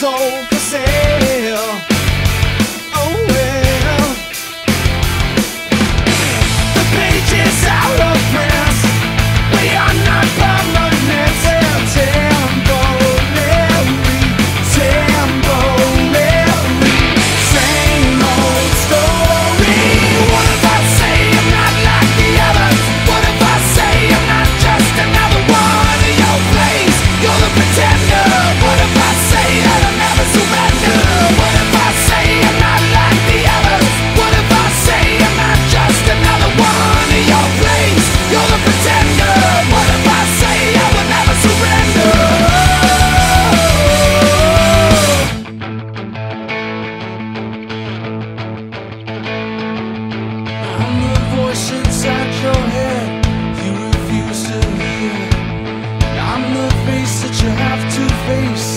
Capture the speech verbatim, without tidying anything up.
soul for sale. Oh well, the page is out of print. We are not permanent. Temporary, temporary, same old story. What if I say I'm not like the others? What if I say I'm not just another one of your plays? You're the pretender. What if I say that I'll never surrender? What if I say I'm not like the others? What if I say I'm not just another one of your plays? You're the pretender. What if I say I will never surrender? I'm the voice inside your head you refuse to hear. I'm the face that you have to face.